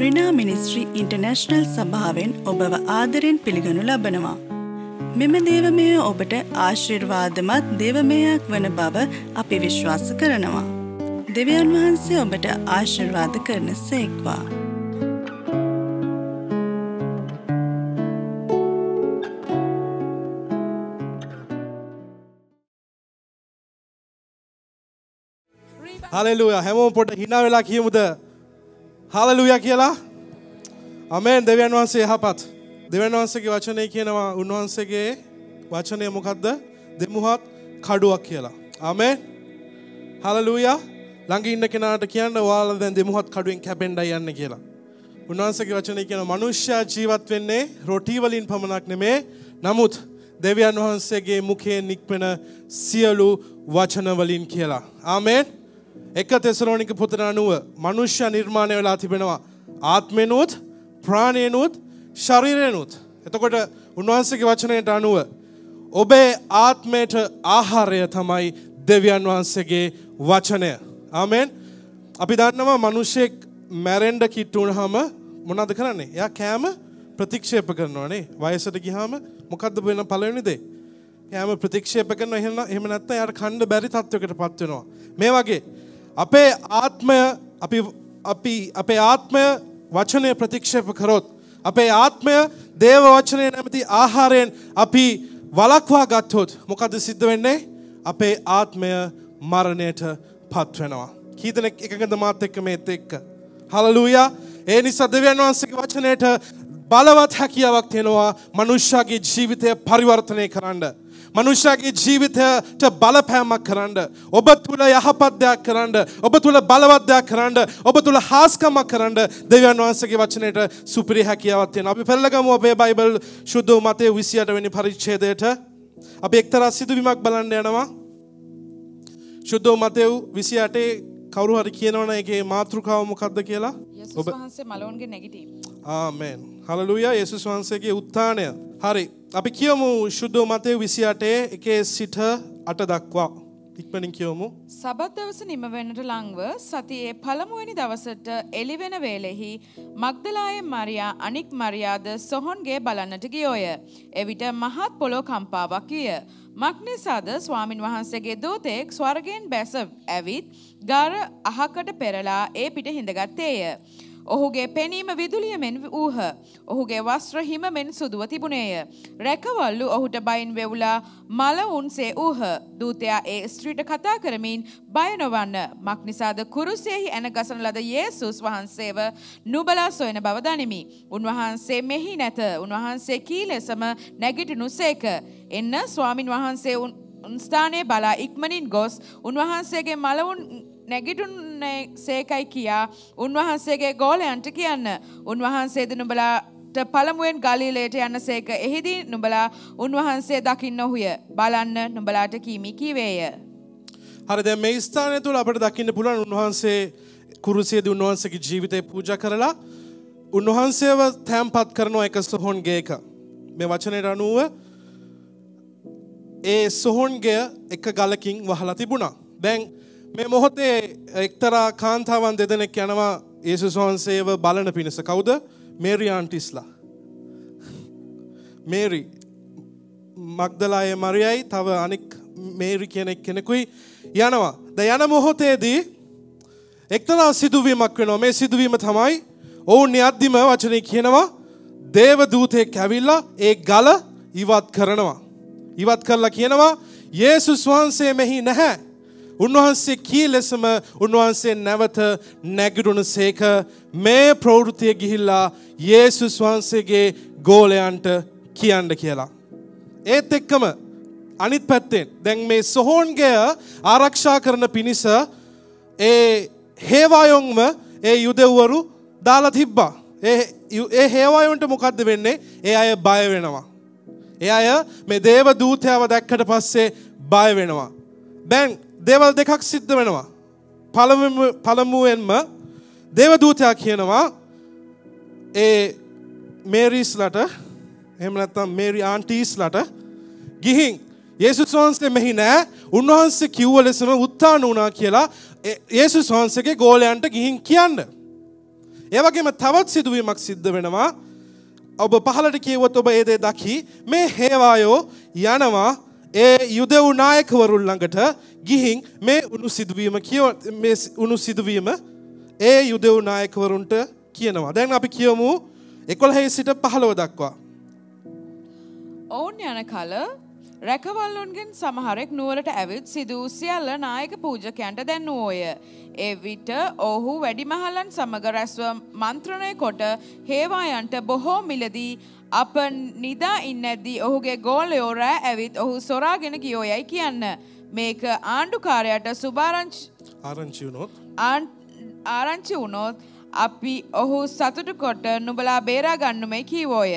රිනා ministry international සභාවෙන් ඔබව ආදරෙන් පිළිගනු ලබනවා. මෙම දේවමය ඔබට ආශිර්වාදමත් දේවමයක් වන බව අපි විශ්වාස කරනවා. දෙවියන් වහන්සේ ඔබට ආශිර්වාද කරන සේක්වා. හලෙලූයා. හැමෝම පොඩ hina වෙලා කියමුද? හලෙලූයා කියලා. ආමෙන්. දෙවියන් වහන්සේ යහපත්. දෙවියන් වහන්සේගේ වචනේ කියනවා උන්වහන්සේගේ වචනය මොකද්ද? දෙමුහත් කඩුවක් කියලා. ආමෙන්. හලෙලූයා. ළඟ ඉන්න කෙනාට කියන්න ඔයාලා දැන් දෙමුහත් කඩුවෙන් කැපෙන්නයි යන්නේ කියලා. උන්වහන්සේගේ වචනේ කියනවා මනුෂ්‍යයා ජීවත් වෙන්නේ රොටි වලින් පමණක් නෙමේ. නමුත් දෙවියන් වහන්සේගේ මුඛයෙන් නික්මෙන සියලු වචන වලින් කියලා. ආමෙන්. 1 තෙසලෝනික පොතේ 9 මනුෂ්‍ය නිර්මාණය වෙලා තිබෙනවා ආත්මෙනුත් ප්‍රාණයෙනුත් ශරීරයෙනුත්. එතකොට උන්වහන්සේගේ වචනයට අනුව ඔබේ ආත්මයට ආහාරය තමයි දෙවියන් වහන්සේගේ වචනය. ආමෙන්. අපි දන්නවා මිනිහෙක් මැරෙන්න කිට්ටු වුණාම මොනවද කරන්නේ? එයා කෑම ප්‍රතික්ෂේප කරනවා නේ. වයසට ගියාම මොකද්ද වෙන පළවෙනි දේ? කෑම ප්‍රතික්ෂේප කරනවා. එහෙම නැත්නම් එයාට කන්න බැරි තත්වයකටපත් වෙනවා. මේ වගේ අපේ ආත්මය අපේ ආත්මය වචනය ප්‍රතික්ෂේප කරොත් අපේ ආත්මය දේව වචනය නැමැති ආහාරයෙන් අපි වළක්වා ගත්තොත් මොකද සිද්ධ වෙන්නේ? අපේ ආත්මය මරණයට පත් වෙනවා. කී දෙනෙක් එකඟද මාත් එක්ක මේත් එක්ක? හලෙලූයා. ඒ නිසා දෙවියන් වහන්සේගේ වචනයට බලවත් හැකියාවක් තියෙනවා මනුෂ්‍යගේ ජීවිතය පරිවර්තනය කරන්න. මනුෂ්‍යගේ ජීවිතයට බලපෑමක් කරන්න. ඔබ තුල යහපත් දෙයක් කරන්න. ඔබ තුල බලවත් දෙයක් කරන්න. ඔබ තුල හාස්කමක් කරන්න දෙවියන් වහන්සේගේ වචනයට සුපිරි හැකියාවක් තියෙනවා. අපි පෙරලගමු අපේ බයිබල් සුද්ධ මතේ 28 වෙනි පරිච්ඡේදයට. අපි එක්තරා සිදුවීමක් බලන්න යනවා. සුද්ධ මතේ 28 කවුරු හරි කියනවනේ ඒකේ මාතෘකාව මොකක්ද කියලා? යේසුස් වහන්සේ මලවුන්ගේ නැගිටීම. ආමෙන්. හලෙලූයා. යේසුස් වහන්සේගේ උත්ථානය. හරි. අපි කියමු සුද්ධ මතේ 28 එකේ සිට 8 දක්වා. ඉක්මනින් කියමු. සබත් දවස නිම වෙනට ලංව සතියේ පළමුවෙනි දවසට එළිවෙන වේලෙහි මග්දලායේ මරියා අනික් මරියාද සොහොන්ගේ බලන්නට ගියෝය. එවිට මහත් පොළොව කම්පාවක් විය. මක්නිසාද ස්වාමින් වහන්සේගේ දූතෙක් ස්වර්ගයෙන් බැස ඇවිත් ගාර අහකට පෙරලා ඒ පිට හිඳගත්තේය. ඔහුගේ පෙනීම විදුලිය මෙන් වූහ. ඔහුගේ වස්ත්‍ර හිම මෙන් සුදුව තිබුණේය. රැකවල්ලු ඔහුට බයින් වෙවුලා මල උන්සේ වූහ. දූතයා ඒ ස්ත්‍රීට කතා කරමින් බය නොවන්න. මක්නිසාද කුරුසියෙහි ඇන ගසන ලද යේසුස් වහන්සේව නුබලා සොයන බව දනිමි. උන්වහන්සේ මෙහි නැත. උන්වහන්සේ කී ලෙසම නැගිටිනු සේක. එන්න ස්වාමින් වහන්සේ උන් ස්ථානයේ බලා ඉක්මනින් ගොස් උන්වහන්සේගේ මලවුන් නැගිටුන්නේ සේකයි කියා උන්වහන්සේගේ ගෝලයන්ට කියන්න. උන්වහන්සේද නුඹලාට පළමුවෙන් ගලිලයට යන්න සේක. එහිදී නුඹලා උන්වහන්සේ දකින්න ඔහුය. බලන්න නුඹලාට කීමි කීවේය. හරි. දැන් මේ ස්ථානය තුල අපිට දකින්න පුළුවන් උන්වහන්සේ කුරුසියේදී උන්වහන්සේගේ ජීවිතය පූජා කරලා උන්වහන්සේව තැන්පත් කරන එක සොහොන්ගේ එක. මේ වචනයට අනුව ඒ සොහොන්ගේ එක ගලකින් වහලා තිබුණා. දැන් මේ මොහොතේ එක්තරා කාන්තාවන් දෙදෙනෙක් යනවා යේසුස් වහන්සේව බලන පිණිස. කවුද? මේරි ආන්ටිස්ලා. මේරි මග්දලායේ මරියයි තව අනෙක් මේරි කෙනෙකුයි යනවා. දැන් යන මොහොතේදී එක්තරා සිදුවීමක් වෙනවා. මේ සිදුවීම තමයි ඔවුන් යද්දිම වචනේ කියනවා දේව දූතෙක් ඇවිල්ලා ඒ ගල ඉවත් කරනවා. ඉවත් කරලා කියනවා යේසුස් වහන්සේ මෙහි නැහැ. උන්වහන්සේ කී ලෙසම උන්වහන්සේ නැවත නැගිටුණු සේක. මේ ප්‍රවෘත්තිය ගිහිල්ලා යේසුස් වහන්සේගේ ගෝලයන්ට කියන්න කියලා. ඒත් එක්කම අනිත් පැත්තෙන් දැන් මේ සොහොන්ගේ ආරක්ෂා කරන පිණිස ඒ හේවායොන්ම ඒ යුදෙව්වරු දාලා තිබ්බා. ඒ හේවායොන්ට මොකද්ද වෙන්නේ? ඒ අය බය වෙනවා. ඒ අය මේ දේව දූතයව දැක්කට පස්සේ බය වෙනවා. දැන් දේවල් දෙකක් සිද්ධ වෙනවා. පළමුවෙන්ම දේව දූතයා කියනවා ඒ මේරිස්ලට එහෙම නැත්නම් මේරි ආන්ටිස්ලට ගිහින් යේසුස් වහන්සේ මෙහි නෑ. උන්වහන්සේ කිව්ව ලෙසම උත්ථාන වුණා කියලා යේසුස් වහන්සේගේ ගෝලයන්ට ගිහින් කියන්න. ඒ වගේම තවත් සිදුවීමක් සිද්ධ වෙනවා. ඔබ පහළට කියවොත් ඔබ ඒ දේ දකි. මේ හේවායෝ යනවා ඒ යුදෙව් නායකවරුන් ළඟට ගිහින් මේ උණු සිදුවීම ඒ යුදෙව් නායකවරුන්ට කියනවා. දැන් අපි කියමු 11 සිට 15 දක්වා. ඔවුන් යන කල රැකවල්ලුන්ගෙන් සමහරෙක් නුවරට ඇවිත් සිදු සියල්ල නායක පූජකයන්ට දැන්වෝය. ඒ විට ඔහු වැඩිමහලන් සමග රැස්ව මන්ත්‍රණය කොට හේවායන්ට බොහෝ මිලදී අප නිදා ඉන්නැද්දී ඔහුගේ ගෝලයෝ රෑ ඇවිත් ඔහු සොරාගෙන ගියෝ යයි කියන්න. මේක ආණ්ඩුකාරයට ආරංචි වුණොත් අපි ඔහු සතුටු කොට නුඹලා බේරා ගන්නුමයි කීවෝය.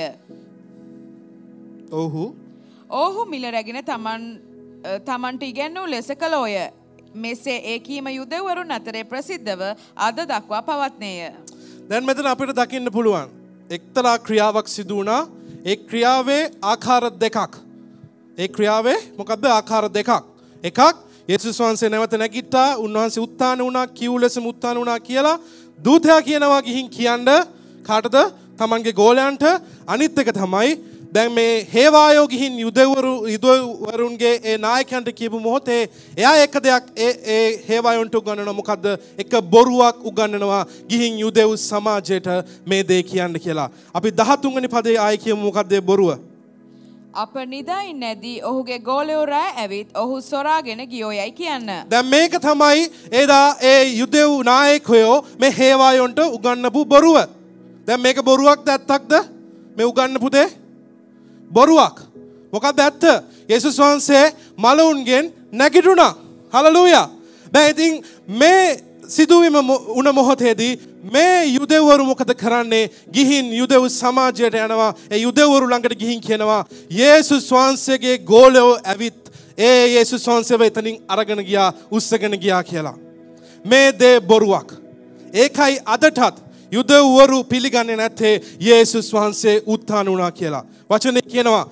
ඔහු මිල රැගෙන තමන්ට ඉගැන්වූ ලෙස කළෝය. මෙසේ ඒ කීම යුදෙව්වරුන් අතරේ ප්‍රසිද්ධව අද දක්වා පවත්නේය. දැන් මෙතන අපිට දකින්න පුළුවන් එක්තරා ක්‍රියාවක් සිදු වුණා. ඒ ක්‍රියාවේ ආකාර දෙකක්. ඒ ක්‍රියාවේ මොකද්ද ආකාර දෙකක්. එකක් යේසුස් වහන්සේ නැවත නැගිට්ටා. උන්වහන්සේ උත්ථාන වුණා. කිව් ලෙසම උත්ථාන වුණා කියලා දූතයා කියනවා ගිහින් කියන්න කාටද? තමන්ගේ ගෝලයන්ට. අනිත් එක තමයි දැන් මේ හේවායෝ ගිහින් යුදෙව්වරුන්ගේ ඒ නායකයන්ට කියපු මොහොතේ එයා එක දෙයක් ඒ හේවායොන්ට උගන්වනවා. මොකද්ද? එක බොරුවක් උගන්වනවා ගිහින් යුදෙව් සමාජයට මේ දේ කියන්න කියලා. අපි 13 වෙනි පදේ ආයෙ කියමු. මොකද්ද ඒ බොරුව? අප නිදායින් නැදී ඔහුගේ ගෝලයෝ රෑ ඇවිත් ඔහු සොරාගෙන ගියෝ යයි කියන්න. දැන් මේක තමයි එදා ඒ යුදෙව් නායකයෝ මේ හේවායොන්ට උගන්වපු බොරුව. දැන් මේක බොරුවක්ද ඇත්තක්ද? මේ උගන්වපු දේ බොරුවක්. මොකක්ද ඇත්ත? යේසුස් වහන්සේ මලවුන්ගෙන් නැගිටුණා. හලලූයා. දැන් ඉතින් මේ සිදුවීම උන මොහොතේදී මේ යුදෙව්වරු මොකද කරන්නේ? ගිහින් යුදෙව් සමාජයට යනවා. ඒ යුදෙව්වරු ළඟට ගිහින් කියනවා යේසුස් වහන්සේගේ ගෝලයෝ ඇවිත් ඒ යේසුස් වහන්සේව එතනින් අරගෙන ගියා, උස්සගෙන ගියා කියලා. මේ දේ බොරුවක්. ඒකයි අදටත් යුදෙව්වරු පිළිගන්නේ නැත්තේ යේසුස් වහන්සේ උත්ථාන වුණා කියලා. වචනේ කියනවා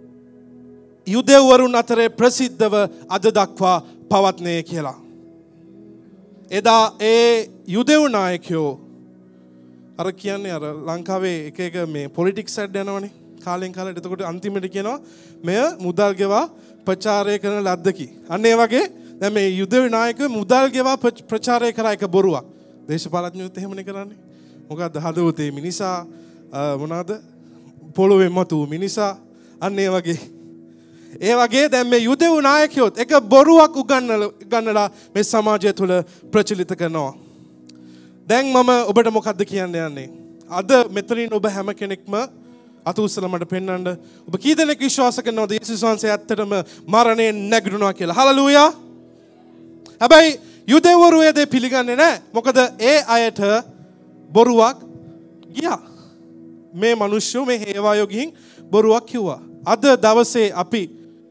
යුදෙව්වරුන් අතරේ ප්‍රසිද්ධව අද දක්වා පවත්නේ කියලා. එදා ඒ යුදෙව් නායකයෝ අර කියන්නේ අර ලංකාවේ එක මේ පොලිටික්ස් සයිඩ් යනවනේ කාලෙන් කාලට. එතකොට අන්තිමට කියනවා මෙය මුදල් ගෙවා ප්‍රචාරය කරන ලද්දකි. අන්න ඒ වගේ දැන් මේ යුදෙව් නායකයෝ මුදල් ගෙවා ප්‍රචාරය කරා එක බොරුවක්. දේශපාලඥයෝත් එහෙමනේ කරන්නේ. මොකද්ද හදවතේ මිනිසා මොනවාද පොළොවේ මතු මිනිසා අන්න ඒ වගේ දැන් මේ යුදෙව් නායකයෝත් එක බොරුවක් උගන්වලා මේ සමාජය තුළ ප්‍රචලිත කරනවා. දැන් මම ඔබට මොකද්ද කියන්න යන්නේ? අද මෙතනින් ඔබ හැම කෙනෙක්ම අත උස්සලා මට පෙන්වන්න. ඔබ කී දෙනෙක් විශ්වාස කරනවද යේසුස් වහන්සේ ඇත්තටම මරණයෙන් නැගිටිනවා කියලා? හලලූයා. හැබැයි යුදෙව්වරු ඒ දේ පිළිගන්නේ නැහැ. මොකද ඒ අයට බොරුවක් ගියා. මේ මිනිස්සු මේ හේවායෝ ගිහින් බොරුවක් කිව්වා. අද දවසේ අපි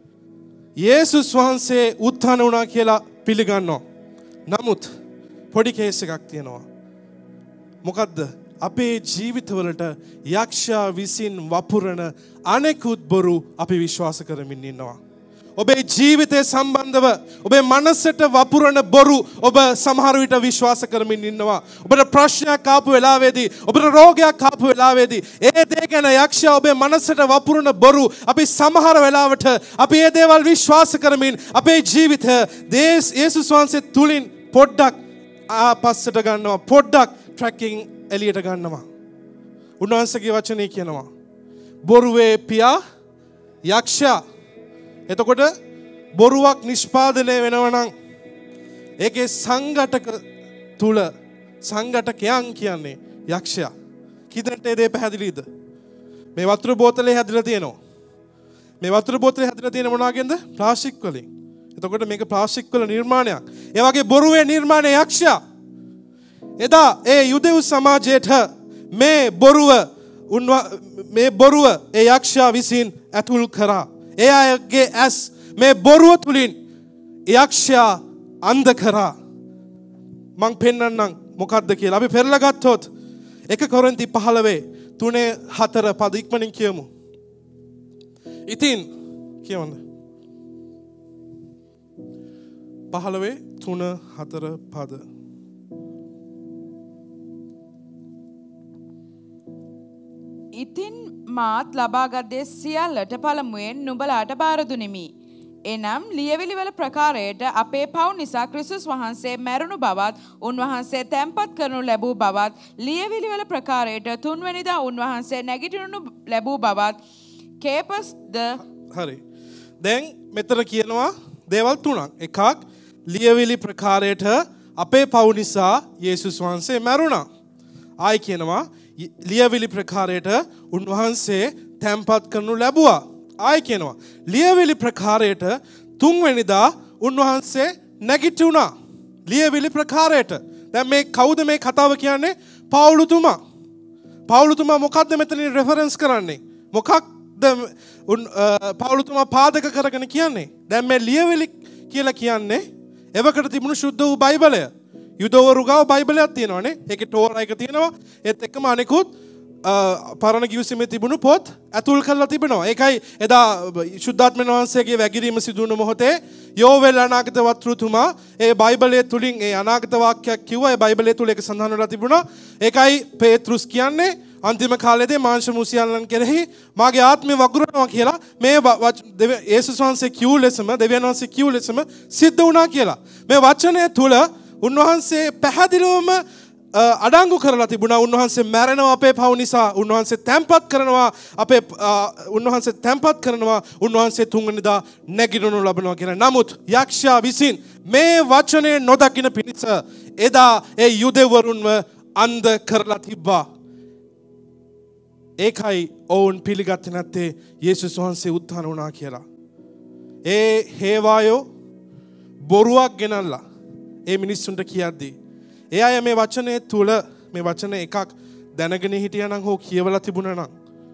යේසුස් වහන්සේ උත්ථාන වුණා කියලා පිළිගන්නවා. නමුත් පොඩි කේස් එකක් තියෙනවා. මොකද්ද? අපේ ජීවිතවලට යක්ෂයා විසින් වපුරන අනෙකුත් බොරු අපි විශ්වාස කරමින් ඉන්නවා. ඔබේ ජීවිතය සම්බන්ධව ඔබේ මනසට වපුරන බොරු ඔබ සමහර විට විශ්වාස කරමින් ඉන්නවා. ඔබට ප්‍රශ්නයක් ආපු වෙලාවේදී, ඔබට රෝගයක් ආපු වෙලාවේදී ඒ දේ ගැන යක්ෂයා ඔබේ මනසට වපුරන බොරු අපි සමහර වෙලාවට අපි ඒ දේවල් විශ්වාස කරමින් අපේ ජීවිතය යේසුස් වහන්සේ තුලින් පොඩ්ඩක් ආපස්සට ගන්නවා, පොඩ්ඩක් ට්‍රැකින් එළියට ගන්නවා. උන්වහන්සේගේ වචනේ කියනවා බොරුවේ පියා යක්ෂයා. එතකොට බොරුවක් නිෂ්පාදනය වෙනවා නම් ඒකේ සංඝටක තුල සංඝටකයන් කියන්නේ යක්ෂයා. කීදෙනෙක්ට ඒ දේ පැහැදිලිද? මේ වතුර බෝතලේ හැදිලා තියෙනවා. මේ වතුර බෝතලේ හැදිලා තියෙන මොනවාගෙන්ද? ප්ලාස්ටික් වලින්. එතකොට මේක ප්ලාස්ටික් වල නිර්මාණයක්. ඒ වගේ බොරුවේ නිර්මාණය යක්ෂයා. එදා ඒ යුදෙව් සමාජයට මේ බොරුව ඒ යක්ෂයා විසින් ඇතුල් කරා. ඒ අයගේ ඇස් මේ බොරුව තුලින් යක්ෂයා අන්ධ කරා. මං පෙන්නන්නම් මොකද්ද කියලා. අපි පෙරලා ගත්තොත් 1 කොරින්ති 15:3-4 පද ඉක්මනින් කියමු. ඉතින් කියවන්න 15:3-4 පද. ඉතින් මාත් ලබාගත් දේ සියල්ලට පළමුවෙන් නුඹලාට බාර දුනිමි. එනම් ලියවිලිවල ප්‍රකාරයට අපේ පව් නිසා ක්‍රිස්තුස් වහන්සේ මැරුණු බවත් උන්වහන්සේ තැන්පත් කරනු ලැබූ බවත් ලියවිලිවල ප්‍රකාරයට තුන්වැනිදා උන්වහන්සේ නැගිටිනු ලැබූ බවත් කේපස්ද හරි. දැන් මෙතන කියනවා දේවල් තුනක්. එකක් ලියවිලි ප්‍රකාරයට අපේ පව් නිසා යේසුස් වහන්සේ මැරුණා. ආයි කියනවා ලියවිලි ප්‍රකාරයට උන්වහන්සේ තැන්පත් කරනු ලැබුවා. ආයි කියනවා ලියවිලි ප්‍රකාරයට තුන්වෙනිදා උන්වහන්සේ නැගිටුණා. ලියවිලි ප්‍රකාරයට. දැන් මේ කවුද මේ කතාව කියන්නේ? පවුලුතුමා. පවුලුතුමා මොකද්ද මෙතනින් රෙෆරන්ස් කරන්නේ? මොකක්ද පවුලුතුමා පාදක කරගෙන කියන්නේ? දැන් මේ ලියවිලි කියලා කියන්නේ එවකට තිබුණු ශුද්ධ වූ බයිබලය. යුදවරු ගාව බයිබලයක් තියෙනවානේ. ඒකේ ටෝරා එක තියෙනවා. ඒත් එක්කම අනිකුත් පරණ කිව්සීමේ තිබුණු පොත් ඇතුල් කරලා තිබෙනවා. ඒකයි එදා ශුද්ධාත්මයන් වහන්සේගේ වැගිරීම සිදු වුණ මොහොතේ යෝවෙල් අනාගත වක්තෘතුමා ඒ බයිබලයේ තුලින් ඒ අනාගත වාක්‍යයක් කිව්වා. ඒ බයිබලයේ තුල ඒක සඳහන් වෙලා තිබුණා. ඒකයි පේත්‍රුස් කියන්නේ අන්තිම කාලයේදී මාංශ මුසියන්ලන් කෙරෙහි මාගේ ආත්මය වගුරනවා කියලා මේ යේසුස් වහන්සේ කිව් ලෙසම දෙවියන් වහන්සේ කිව් ලෙසම සිද්ධ වුණා කියලා. මේ වචනය තුල උන්වහන්සේ පැහැදිලිවම අඩංගු කරලා තිබුණා. උන්වහන්සේ මැරෙනවා අපේ පව් නිසා. උන්වහන්සේ තැන්පත් කරනවා අපේ උන්වහන්සේ තැන්පත් කරනවා. උන්වහන්සේ තුන්වෙනිදා නැගිටිනු ලබනවා කියලා. නමුත් යක්ෂයා විසින් මේ වචනේ නොදකින පිණිස එදා ඒ යුදෙවරුන්ව අන්ධ කරලා තිබ්බා. ඒකයි ඔවුන් පිළිගත්තේ නැත්තේ යේසුස් වහන්සේ උත්ථාන වුණා කියලා. ඒ හේවායෝ බොරුවක් ගෙනල්ලා ඒ මිනිස්සුන්ට කියද්දී ඒ අය මේ වචනේ තුල මේ වචන එකක් දැනගෙන හිටියා නම් හෝ කියවලා තිබුණා නම්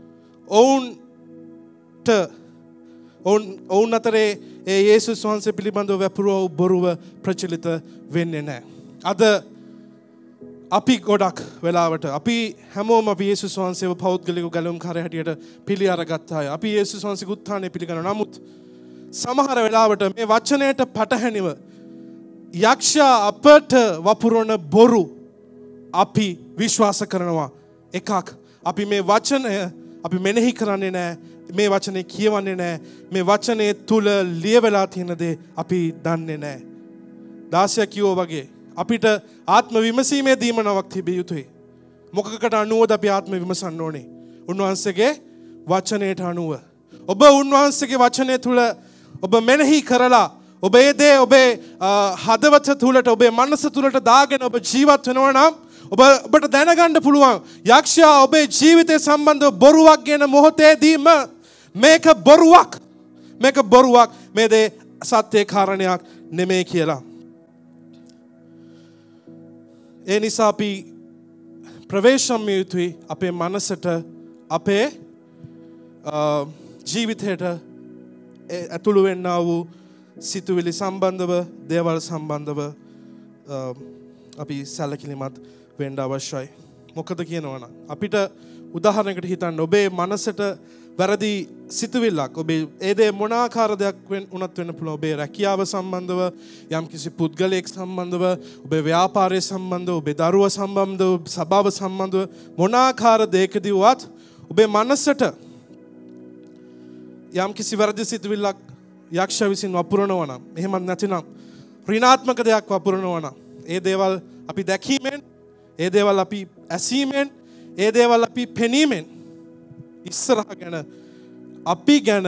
ඔවුන් අතරේ ඒ යේසුස් වහන්සේ පිළිබඳව වැපරුව බොරුව ප්‍රචලිත වෙන්නේ නැහැ. අද අපි ගොඩක් වෙලාවට අපි හැමෝම අපි යේසුස් වහන්සේව පෞද්ගලික ගැලවුම්කාරය හැටියට පිළි අරගත්ත අය. අපි යේසුස් වහන්සේගේ උත්ථානය පිළිගන්නවා. නමුත් සමහර වෙලාවට මේ වචනයට පටහැනිව යක්ෂයා අපට වපුරන බොරු අපි විශ්වාස කරනවා. එකක් අපි මේ වචනය අපි මෙනෙහි කරන්නේ නැහැ. මේ වචනේ කියවන්නේ නැහැ. මේ වචනේ තුල ලියවලා තියෙන දේ අපි දන්නේ නැහැ. දාසයා කිව්වා වගේ අපිට ආත්ම විමසීමේ දීමනාවක් තිබිය යුතුයි. මොකකට අනුවද අපි ආත්ම විමසන්න ඕනේ? උන්වහන්සේගේ වචනයට අනුව. ඔබ උන්වහන්සේගේ වචනය තුල ඔබ මෙනෙහි කරලා ඔබේ දේ ඔබේ හදවත තුලට ඔබේ මනස තුලට දාගෙන ඔබ ජීවත් වෙනවා නම් ඔබට දැනගන්න පුළුවන් යක්ෂයා ඔබේ ජීවිතය සම්බන්ධව බොරුවක් කියන මොහොතේදීම මේක බොරුවක් මේ දේ සත්‍ය කාරණයක් නෙමෙයි කියලා. ඒ නිසා අපි ප්‍රවේශම් යුතුයි අපේ මනසට අපේ ජීවිතයට ඇතුළු වෙන්නා වූ සිතුවිලි සම්බන්ධව දේවල් සම්බන්ධව අපි සැලකිලිමත් වෙන්න අවශ්‍යයි. මොකද කියනවනම් අපිට උදාහරණයකට හිතන්න ඔබේ මනසට වැරදි සිතුවිල්ලක් ඔබේ ඒ දේ මොන ආකාර දෙයක් වුණත් වෙන්න පුළුවන්. ඔබේ රැකියාව සම්බන්ධව යම්කිසි පුද්ගලයෙක් සම්බන්ධව ඔබේ ව්‍යාපාරය සම්බන්ධව ඔබේ දරුවා සම්බන්ධව සභාව සම්බන්ධව මොන ආකාර දෙයකදී වත් ඔබේ මනසට යම්කිසි වැරදි සිතුවිල්ලක් යක්ෂ විසින් වපුරනවා නම් එහෙමත් නැතිනම් ඍණාත්මක දෙයක් වපුරනවා නම් ඒ දේවල් අපි දැකීමෙන් ඒ දේවල් අපි ඇසීමෙන් ඒ දේවල් අපි පෙනීමෙන් ඉස්සරහ ගැන අපි ගැන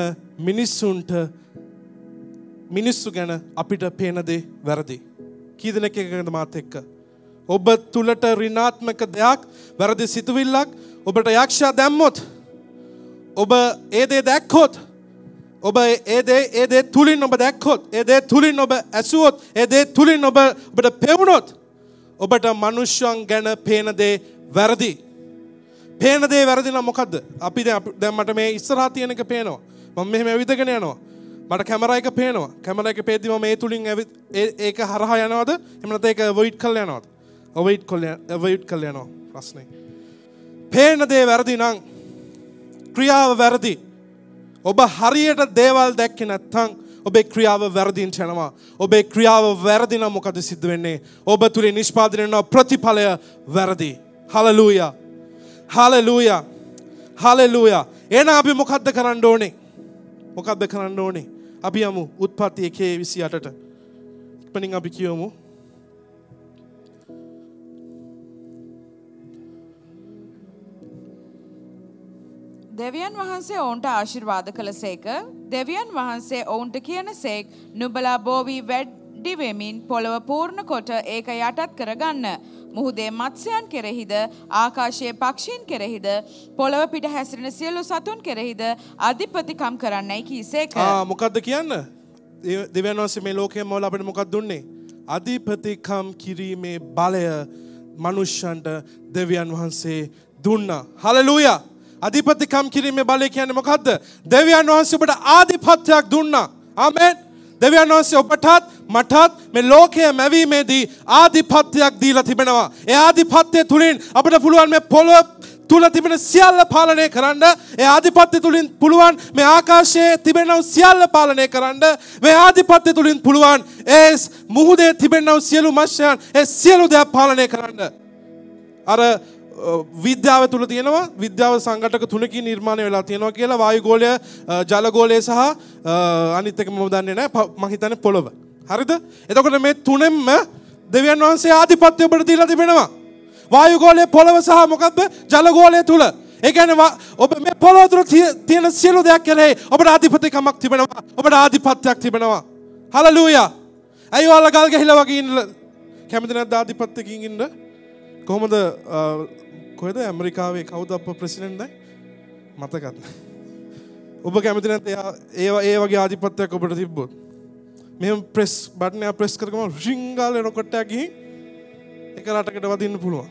මිනිස්සු ගැන අපිට පේන දේ වැරදි. කී දෙනෙක් එකද මාත් එක්ක? ඔබ තුලට ඍණාත්මක දෙයක් වැරදි සිතුවිල්ලක් ඔබට යක්ෂයා දැම්මොත් ඔබ ඒ දේ දැක්කොත් ඔබ ඒ දේ තුලින් ඔබ දැක්කොත් ඒ දේ තුලින් ඔබ ඇසුවොත් ඒ දේ තුලින් ඔබට පෙවුනොත් ඔබට මිනිස්යන් ගැන පේන දේ වැරදි. පේන දේ වැරදි නම් මොකද්ද? අපි දැන් මට මේ ඉස්සරහා තියෙන එක පේනවා. මම මෙහෙම ඇවිදගෙන යනවා. මට කැමරා එක පේනවා. කැමරා එක පේද්දි මම ඒ තුලින් ඒක හරහා යනවද? එහෙම නැත්නම් ඒක අවොයිඩ් කරලා යනවද? අවොයිඩ් කරලා යනවා. ප්‍රශ්නේ. පේන දේ වැරදි නම් ක්‍රියාව වැරදි. ඔබ හරියට දේවල් දැක්කේ නැත්නම් ඔබේ ක්‍රියාව වැරදිට යනවා. ඔබේ ක්‍රියාව වැරදි නම් මොකද සිද්ධ වෙන්නේ? ඔබ තුලින් නිෂ්පාදනය වෙන ප්‍රතිඵලය වැරදි. හලෙලූයා. හලෙලූයා. හලෙලූයා. එහෙනම් අපි මොකද්ද කරන්න ඕනේ? මොකද්ද කරන්න ඕනේ? අපි යමු උත්පත්ති 1:28ට. ඉක්මනින් අපි කියමු. දෙවියන් වහන්සේ ඔවුන්ට ආශිර්වාද කළසේක. දෙවියන් වහන්සේ ඔවුන්ට කියනසේක් නුඹලා බෝ වී වැඩි වෙමින් පොළව පූර්ණ කොට ඒක යටත් කරගන්න. මුහුදේ මත්ස්‍යයන් කෙරෙහිද ආකාශයේ පක්ෂීන් කෙරෙහිද පොළව පිට හැසිරෙන සියලු සතුන් කෙරෙහිද අධිපතිකම් කරන්නයි කීසේක. මොකද්ද කියන්න? දෙවියන් වහන්සේ මේ ලෝකයෙන් මොළ අපිට මොකක්ද දුන්නේ? අධිපතිකම් කිරීමේ බලය මනුෂ්‍යන්ට දෙවියන් වහන්සේ දුන්නා. හලෙලූයා. අධිපතිකම් කිරීමේ බලය කියන්නේ මොකද්ද? දෙවියන් වහන්සේ ඔබට ආධිපත්‍යයක් දුන්නා. ආමෙන්. දෙවියන් වහන්සේ ඔබටත් මටත් මේ ලෝකයේ මැවීමේදී ආධිපත්‍යයක් දීලා තිබෙනවා. ඒ ආධිපත්‍යය තුලින් අපිට පුළුවන් මේ පොළොව තුල තිබෙන සියල්ල පාලනය කරන්න. ඒ ආධිපත්‍ය තුලින් පුළුවන් මේ ආකාශයේ තිබෙන සියල්ල පාලනය කරන්න. මේ ආධිපත්‍ය තුලින් පුළුවන් ඒ මුහුදේ තිබෙන සියලු මත්ස්‍යයන් ඒ සියලු දේ පාලනය කරන්න. අර විද්‍යාව තුල තියෙනවා විද්‍යාව සංඝටක තුනකින් නිර්මාණය වෙලා තියෙනවා කියලා වායුගෝලය ජලගෝලය සහ අනිත් එක මම දන්නේ නැහැ මම හිතන්නේ පොළොව. හරිද? එතකොට මේ තුනෙන්ම දෙවියන් වහන්සේ ආධිපත්‍ය ඔබට දීලා තිබෙනවා. වායුගෝලය පොළොව සහ මොකද්ද? ජලගෝලය තුල. ඒ කියන්නේ ඔබ මේ පොළොව තුල තියෙන සියලු දෙයක් කෙරෙහි ඔබට ආධිපත්‍යකමක් තිබෙනවා. ඔබට ආධිපත්‍යයක් තිබෙනවා. හලෙලූයා. අයියෝ අල්ල ගල් ගහලා වගේ ඉන්න කැමති නැද්ද ආධිපත්‍යකින් ඉන්න? කොහොමද කොහෙද ඇමරිකාවේ කවුද අප ප්‍රෙසිඩන්ට් දැන් මතකත් ඔබ කැමති නැත්නම් ඒ වගේ ආධිපත්‍යයක් ඔබට තිබ්බොත් මෙහෙම ප්‍රෙස් බටන් එක ප්‍රෙස් කරගම රින්ගාල එනකොට ගිහින් එක රටකට වදින්න පුළුවන්.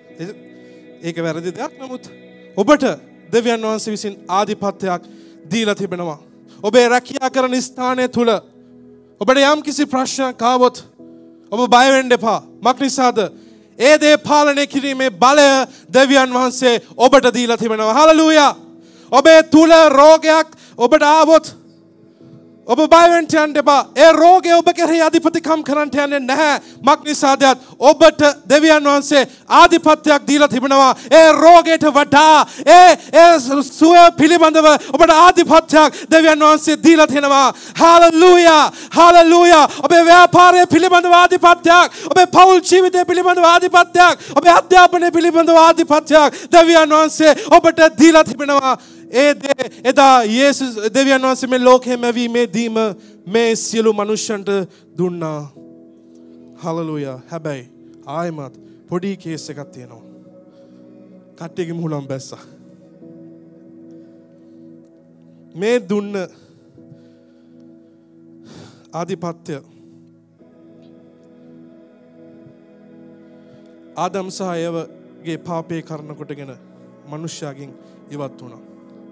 ඒක වැරදි දෙයක්. නමුත් ඔබට දෙවියන් වහන්සේ විසින් ආධිපත්‍යයක් දීලා තිබෙනවා. ඔබේ රැකියා කරන ස්ථානය තුල ඔබට යම් කිසි ප්‍රශ්නයක් ආවොත් ඔබ බය වෙන්න එපා. මක් නිසාද? ඒ දේ පාලනය කිරීමේ බලය දෙවියන් වහන්සේ ඔබට දීලා තිබෙනවා. හලෙලූයා. ඔබේ තුල රෝගයක් ඔබට ආවොත් ඔබ බය වෙන්න යන්න එපා. ඒ රෝගය ඔබ කෙරෙහි අධිපතිකම් කරන්න යන්නේ නැහැ. මක් නිසාද? ඔබට දෙවියන් වහන්සේ ආධිපත්‍යයක් දීලා තිබෙනවා. ඒ රෝගයට වඩා ඒ සුවය පිළිබඳව ඔබට ආධිපත්‍යයක් දෙවියන් වහන්සේ දීලා තියෙනවා. හලෙලූයා. හලෙලූයා. ඔබේ ව්‍යාපාරය පිළිබඳව ආධිපත්‍යයක්, ඔබේ පෞල් ජීවිතය පිළිබඳව ආධිපත්‍යයක්, ඔබේ අධ්‍යාපනය පිළිබඳව ආධිපත්‍යයක් දෙවියන් වහන්සේ ඔබට දීලා තිබෙනවා. එදා යේසුස් දෙවියන් වහන්සේ මේ ලෝකෙ මැවීමේදීම මේ සියලු මනුෂ්‍යන්ට දුන්නා. හලෙලූයා. හැබැයි ආයමත් පොඩි කේස් එකක් තියෙනවා. කට්ටියගේ මුහුණම් බැස්සා. මේ දුන්න ආධිපත්‍ය ආදම් සහ ඒවගේ පාපේ කරන කොටගෙන මනුෂ්‍යයාගෙන් ඉවත් වුණා.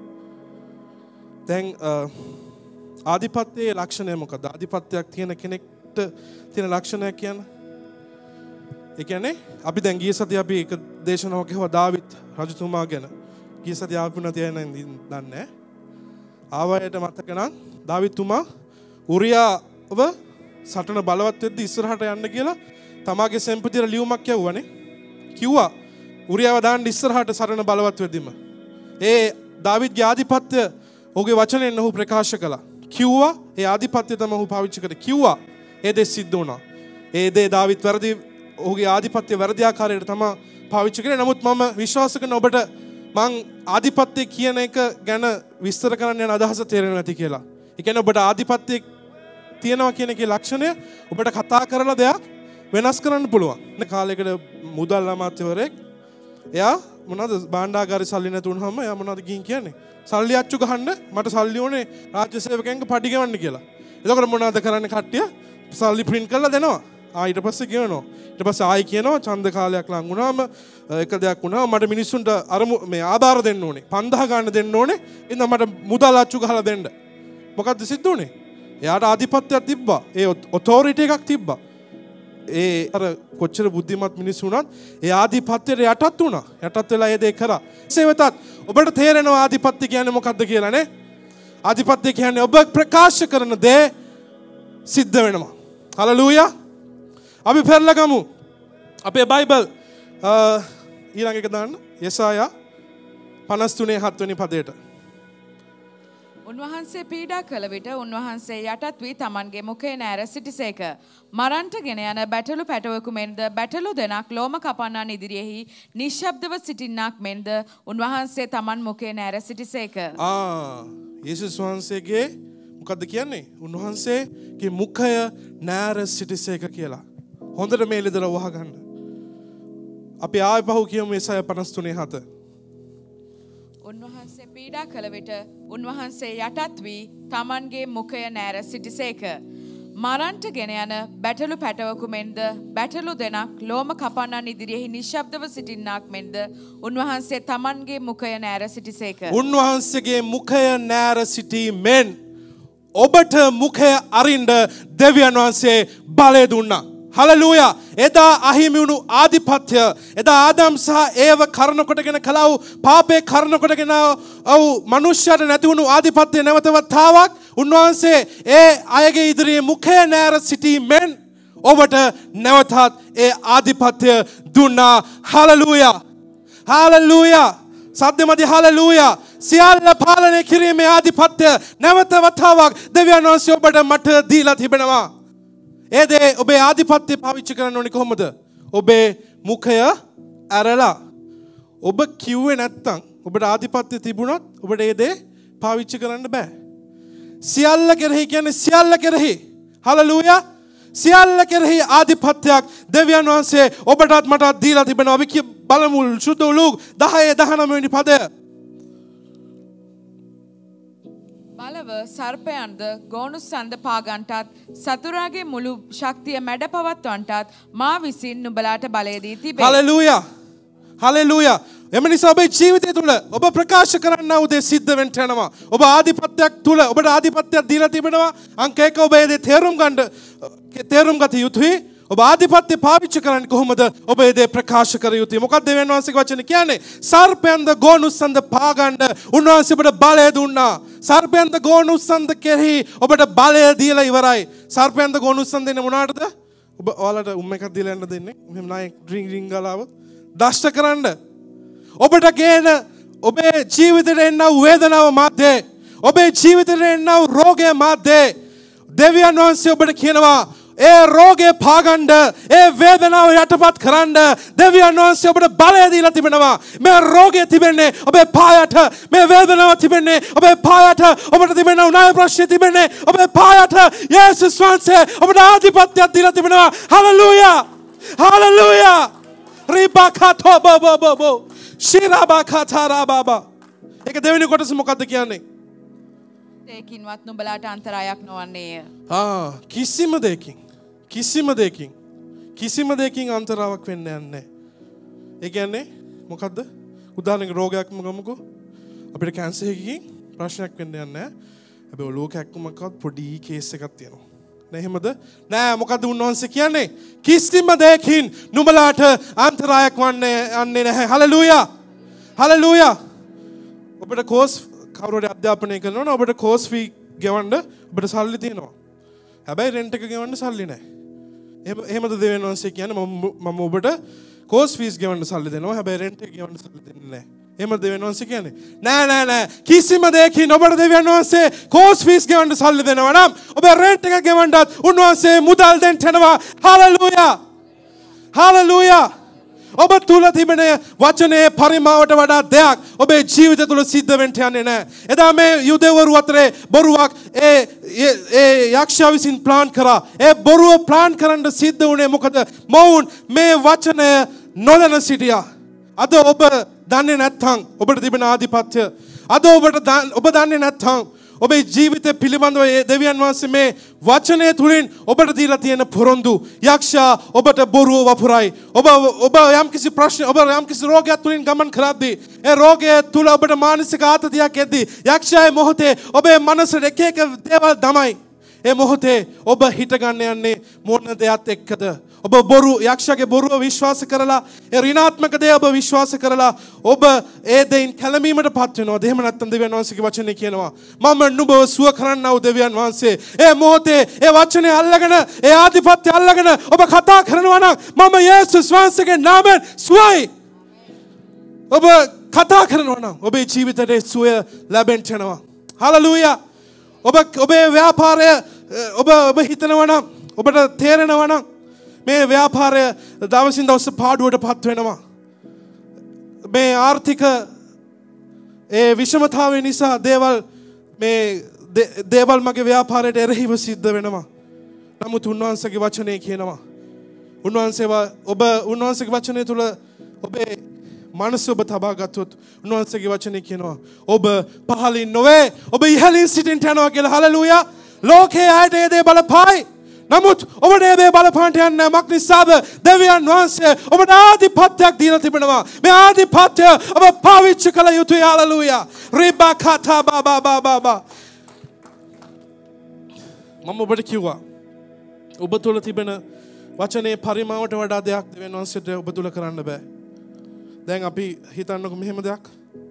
දැන් ආධිපත්‍යයේ ලක්ෂණය මොකක්ද? ආධිපත්‍යයක් තියෙන කෙනෙක්ට තියෙන ලක්ෂණයක් කියන්නේ. ඒ කියන්නේ අපි දැන් ගිය සතිය අපි එක දේශනාවක් ගහුවා දාවිත් රජතුමා ගැන. ගිය සතිය ආපු නැති අය නම් දන්නේ නැහැ. ආවයට මතක නම් දාවිත් තුමා උරියාව සටන බලවත් වෙද්දි ඉස්සරහට යන්න කියලා තමාගේ සෙන්පතිර ලියුමක් යවුවානේ. කිව්වා උරියාව දාන්න ඉස්සරහට සටන බලවත් වෙද්දිම. ඒ දාවිත්ගේ ආධිපත්‍ය ඔහුගේ වචනෙන් ඔහු ප්‍රකාශ කළා. කිව්වා ඒ ආධිපත්‍ය තමයි ඔහු පාවිච්චි කරේ. කිව්වා ඒ දේ සිද්ධ වුණා. ඒ දේ දාවිත් වැරදි ඔහුගේ ආධිපත්‍ය වැරදි ආකාරයට තමයි පාවිච්චි කරේ. නමුත් මම විශ්වාස කරන ඔබට මං ආධිපත්‍ය කියන එක ගැන විස්තර කරන්න යන අදහස තේරෙන්නේ නැති කියලා. ඒ කියන්නේ ඔබට ආධිපත්‍ය තියෙනවා කියන එකේ ලක්ෂණය ඔබට කතා කරලා දෙයක් වෙනස් කරන්න පුළුවන්. කාලයකට මුදල් අමාත්‍යවරයෙක් එයා මොනවද භාණ්ඩාගාරේ සල්ලි නැතුනහම එයා මොනවද ගිහින් කියන්නේ? සල්ලි අච්චු ගහන්න මට සල්ලි ඕනේ රාජ්‍ය සේවකයන්ගේ පඩි ගෙවන්න කියලා. එතකොට මොනවද කරන්නේ කට්ටිය? සල්ලි print කරලා දෙනවා. ඊට පස්සේ ගෙවනවා. ඊට පස්සේ ආයි කියනවා ඡන්ද කාලයක් ලඟ වුණාම එක දෙයක් වුණාම මට මිනිස්සුන්ට අර මේ ආධාර දෙන්න ඕනේ. 5000 ගන්න දෙන්න ඕනේ. ඉතින් මට මුදල් අච්චු ගහලා දෙන්න. මොකද්ද සිද්ධ වුනේ? එයාට ආධිපත්‍යයක් තිබ්බා. ඒ ඔතොරිටි එකක් තිබ්බා. ඒ අර කොච්චර බුද්ධිමත් මිනිස්සු වුණත් ඒ ආධිපත්‍යයට යටත් වුණා. යටත් වෙලා ඒ දේ කරා. ඒ වෙතත් ඔබට තේරෙනවා ආධිපත්‍ය කියන්නේ මොකක්ද කියලා නේ? ආධිපත්‍ය කියන්නේ ඔබ ප්‍රකාශ කරන දේ සිද්ධ වෙනවා. හලෙලූයා. අපි පෙරලා ගමු. අපේ බයිබල් ඊළඟ එක දාන්න. යෙසායා 53 වෙනි පදයට. උන්වහන්සේ පීඩා කළ විට උන්වහන්සේ යටත් වී තමන්ගේ මුඛය නෑර සිටිසේක. මරන්ට ගෙන යන බැටළු පැටවකු මෙන්ද බැටළු දෙනක් ලෝම කපන්නන් ඉදිරියෙහි නිශ්ශබ්දව සිටින්නක් මෙන්ද උන්වහන්සේ තමන් මුඛය නෑර සිටිසේක. යේසුස් වහන්සේගේ මොකද්ද කියන්නේ? උන්වහන්සේගේ මුඛය නෑර සිටිසේක කියලා. හොඳට මේ ලෙදර වහගන්න. අපි ආයෙ පහු කියමු යසය 53:7. උන්වහන්සේ පීඩා කළ විට උන්වහන්සේ යටත් වී තමන්ගේ මුඛය නෑර සිටිසේක. මරන්ට ගෙන යන බැටළු පැටවකු මෙන්ද බැටළු දෙනක් ලෝම කපන්නන් ඉදිරියෙහි නිශ්ශබ්දව සිටින්නක් මෙන්ද උන්වහන්සේ තමන්ගේ මුඛය නෑර සිටිසේක. උන්වහන්සේගේ මුඛය නෑර සිටීමෙන් ඔබට මුඛය අරින්න දෙවියන් වහන්සේ බලය දුන්නා. හලලූයා. එදා අහිමි වුණු ආධිපත්‍ය එදා ආදම් සහ ඒව කරන කොටගෙන කලව පාපේ කරන කොටගෙන මනුෂ්‍යයට නැති වුණු ආධිපත්‍ය නැවතවතාවක් උන්වහන්සේ ඒ අයගේ ඉදිරියේ මුඛය නෑර සිටීමෙන් ඔබට නැවතත් ඒ ආධිපත්‍ය දුන්නා. හලලූයා. හලලූයා. සද්දමදි හලලූයා. සියල්ල පාලනය කිරීමේ ආධිපත්‍ය නැවතවතාවක් දෙවියන් වහන්සේ ඔබට මට දීලා තිබෙනවා. ඒ දේ ඔබේ ආධිපත්‍ය පාවිච්චි කරන්න ඕනේ කොහොමද? ඔබේ මුඛය ඇරලා ඔබ කිව්වේ නැත්තම් ඔබට ආධිපත්‍ය තිබුණොත් ඔබට ඒ දේ පාවිච්චි කරන්න බෑ. සියල්ල කෙරෙහි කියන්නේ සියල්ල කෙරෙහි. හලලූයා. සියල්ල කෙරෙහි ආධිපත්‍යයක් දෙවියන් වහන්සේ ඔබටත් මටත් දීලා තිබෙනවා. අපි බලමු සුද්ධ ලූක් 10:19 වෙනි පදය. බලව සර්පයන්ද ගෝනුස්සන්ද පාගන්ටත් සතුරාගේ මුළු ශක්තිය මැඩ පවත්වන්ටත් මා විසින් නුඹලාට බලය දී තිබේ. හලෙලූයා. හලෙලූයා. එම නිසා ඔබේ ජීවිතය තුළ ඔබ ප්‍රකාශ කරන්න උදේ සිද්ධ වෙන්න යනවා. ඔබ ආධිපත්‍යයක් තුළ ඔබට ආධිපත්‍යයක් දීලා තිබෙනවා. අංක 1 ඔබ ඒ තේරුම් ගත යුතුයි. ඔබ ආධිපත්‍ය පාවිච්චි කරන්නේ කොහොමද? ඔබ ඒ දේ ප්‍රකාශ කර යුතුයි. මොකක්ද දෙවියන් වහන්සේගේ වචනේ කියන්නේ? සර්පයන්ද ගෝනුස්සන්ද පාගන්න උන්වහන්සේ ඔබට බලය දුන්නා. සර්පයන්ද ගෝනුස්සන්ද කෙරෙහි ඔබට බලය දීලා ඉවරයි. සර්පයන්ද ගෝනුස්සන් දෙන්නේ මොනවටද? ඔබ ඔයාලට එකක් දීලා යන්න දෙන්නේ. මෙහෙම නායි රින් ගාලාවත් දෂ්ට කරන්න. ඔබට ගේන ඔබේ ජීවිතේ එන වේදනාව මාතේ ඔබේ ජීවිතේ එන රෝගය මාතේ දෙවියන් වහන්සේ ඔබට කියනවා ඒ රෝගේ පාගන්න ඒ වේදනාව යටපත් කරන්න දෙවියන් වහන්සේ ඔබට බලය දීලා තිබෙනවා. මේ රෝගය තිබෙන්නේ ඔබේ පායට. මේ වේදනාව තිබෙන්නේ ඔබේ පායට. ඔබට තිබෙන උනාය ප්‍රශ්නේ තිබෙන්නේ ඔබේ පායට. යේසුස් වහන්සේ ඔබට ආධිපත්‍යයක් දීලා තිබෙනවා. හලෙලූයා. හලෙලූයා. රිබාකතෝ බබබබෝ ශිරාබාකතරා බබා. ඒක දෙවෙනි කොටස මොකද්ද කියන්නේ? ඒකින්වත් නුඹලාට අන්තරායක් නොවන්නේය. කිසිම දෙයකින් අන්තරාවක් වෙන්න යන්නේ නැහැ. ඒ කියන්නේ මොකද්ද? උදාහරණයක් රෝගයක්ම ගමුකෝ. අපිට කැන්සර් එකකින් ප්‍රශ්නයක් වෙන්න යන්නේ නැහැ. හැබැයි ඔලුව කැක්කුමක්වත් පොඩි කේස් එකක් තියෙනවා. නෑ එහෙමද? නෑ මොකද්ද උන්වහන්සේ කියන්නේ? කිසිම දෙයකින් නුඹලාට අන්තරායක් වන්නේ නැහැ. හලෙලූයා. හලෙලූයා. ඔබට කෝස් කවුරුහරි අධ්‍යාපනය කරනවා නම් ඔබට කෝස් ෆී ගෙවන්න ඔබට සල්ලි තියෙනවා. හැබැයි රෙන්ට් එක ගෙවන්න සල්ලි නැහැ. එහෙමද දෙවියන් වහන්සේ කියන්නේ මම ඔබට කෝස් ෆීස් ගෙවන්න සල්ලි දෙනවා. හැබැයි රෙන්ට් එක ගෙවන්න සල්ලි දෙන්නේ නැහැ. එහෙමද දෙවියන් වහන්සේ කියන්නේ? නෑ. කිසිම දෙයකින් ඔබට දෙවියන් වහන්සේ කෝස් ෆීස් ගෙවන්න සල්ලි දෙනවා නම් ඔබේ රෙන්ට් එක ගෙවන්නත් උන්වහන්සේ මුදල් දෙන්න යනවා. හලෙලූයා. හලෙලූයා. ඔබ තුල තිබෙන වචනේ පරිමාවට වඩා දෙයක් ඔබේ ජීවිතය තුල සිද්ධ වෙන්න යන්නේ නැහැ. එදා මේ යුදෙවරු අතරේ බොරුවක් ඒ යක්ෂයා විසින් ප්ලාන් කරා. ඒ බොරුව ප්ලාන් කරන්න සිද්ධ වුණේ මොකද? මොවුන් මේ වචනය නොදැන සිටියා. අද ඔබ දන්නේ නැත්නම් ඔබට තිබෙන ආධිපත්‍ය අද ඔබ දන්නේ නැත්නම් ඔබේ ජීවිතය පිළිබඳව දෙවියන් වහන්සේ මේ වචනය තුලින් ඔබට දීලා තියෙන පොරොන්දු යක්ෂයා ඔබට බොරුව වපුරයි. ඔබ යම්කිසි ප්‍රශ්න ඔබ යම්කිසි රෝගයක් තුලින් ගමන් කරද්දී ඒ රෝගය තුල ඔබට මානසික ආතතියක් එද්දී යක්ෂයාගේ මොහොතේ ඔබේ මනසට එක දේවල් දමයි. ඒ මොහොතේ ඔබ හිත ගන්න යන්නේ මොන දෙයක් එක්කද? ඔබ බොරු යක්ෂයාගේ බොරුව විශ්වාස කරලා ඒ ඍණාත්මක දේ ඔබ විශ්වාස කරලා ඔබ ඒ දෙයින් කැළඹීමටපත් වෙනවා. එහෙම නැත්නම් දෙවියන් වහන්සේගේ වචනේ කියනවා මම නුඹව සුව කරන්නව දෙවියන් වහන්සේ. ඒ මොහොතේ ඒ වචනේ අල්ලගෙන ඒ ආධිපත්‍ය අල්ලගෙන ඔබ කතා කරනවා නම් මම යේසුස් වහන්සේගේ නාමයෙන් සුවයි. ඔබ කතා කරනවා නම් ඔබේ ජීවිතයේ සුවය ලැබෙන්න යනවා. හලෙලූයා. ඔබේ ව්‍යාපාරය ඔබ හිතනවා නම් ඔබට තේරෙනවා නම් මේ ව්‍යාපාරය දවසින් දවස පාඩුවටපත් වෙනවා. මේ ආර්ථික විෂමතාවය නිසා දේවල් මගේ ව්‍යාපාරයට එරෙහිව සිද්ධ වෙනවා. නමුත් උන්වහන්සේගේ වචනේ කියනවා. උන්වහන්සේගේ වචනේ තුල ඔබේ මනස ඔබ තබා ගත්තොත් උන්වහන්සේගේ වචනේ කියනවා ඔබ පහළින් නොවේ ඔබ ඉහළින් සිටින්න යනවා කියලා. හලෙලූයා. ලෝකයේ ආයත ඒ දේ බලපායි. නමුත් ඔබට ඒ දේ බලපාන්න යන්නේ මක් නිසාද? දෙවියන් වහන්සේ ඔබට ආධිපත්‍යයක් දීලා තිබෙනවා. මේ ආධිපත්‍ය ඔබ පාවිච්චි කළ යුතුයි. හලෙලූයා. රිබා කතා බා මම ඔබට කිව්වා ඔබ තුල තිබෙන වචනේ පරිමාවට වඩා දෙයක් දෙවියන් වහන්සේට ඔබ තුල කරන්න බෑ. දැන් අපි හිතන්නකො මෙහෙම දෙයක්.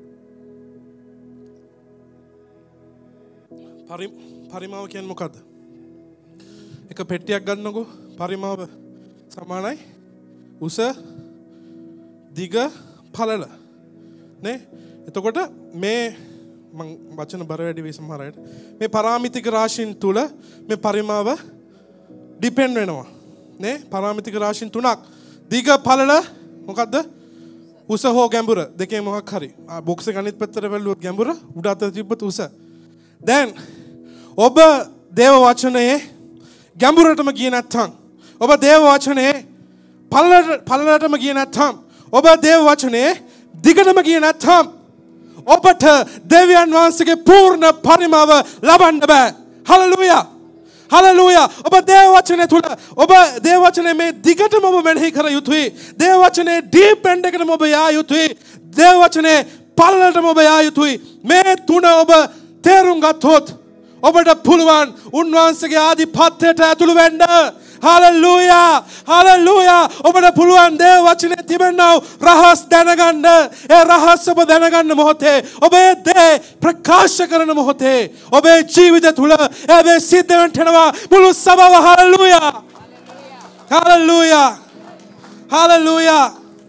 පරිමාව කියන්නේ මොකද්ද? එක පෙට්ටියක් ගන්නකො පරිමාව සමානයි උස දිග පළල නේ. එතකොට මේ මම වචන බර වැඩි වෙයි සමහර අයට. මේ පාරාමිතික රාශීන් තුල මේ පරිමාව ඩිපෙන්ඩ් වෙනවා නේ. පාරාමිතික රාශීන් තුනක් දිග පළල මොකද්ද? උස හෝ ගැඹුර දෙකේ මොකක් හරි. බොක්ස් එක අනිත් පැත්තට වැළුවොත් ගැඹුර උඩ අත තිබ්බොත් උස. දැන් ඔබ දේව වචනයේ ගැඹුරටම ගියේ නැත්නම් ඔබ දේව වචනේ පළලටම ගියේ නැත්නම් ඔබ දේව වචනේ දිගටම ගියේ නැත්නම් ඔබට දෙවියන් වහන්සේගේ පූර්ණ පරිමාව ලබන්න බෑ. හලෙලූයා. හලෙලූයා. ඔබ දේව වචනේ තුල ඔබ දේව වචනේ මේ දිගටම ඔබ මෙනෙහි කර යුතුයි. දේව වචනේ ඩීප් එන්ඩ් එකටම ඔබ යා යුතුයි. දේව වචනේ පළලටම ඔබ යා යුතුයි. මේ තුන ඔබ තේරුම් ගත්තොත් ඔබට පුළුවන් උන්වහන්සේගේ ආධිපත්‍යයට ඇතුළු වෙන්න. හලෙලූයා. හලෙලූයා. ඔබට පුළුවන් දේව වචනේ තිබෙනා රහස් දැනගන්න. ඒ රහස් ඔබ දැනගන්න මොහොතේ ඔබේ දේ ප්‍රකාශ කරන මොහොතේ ඔබේ ජීවිතය තුල ඒ සිද්ධ වෙනවා මුළු සභාව. හලෙලූයා. හලෙලූයා. හලෙලූයා.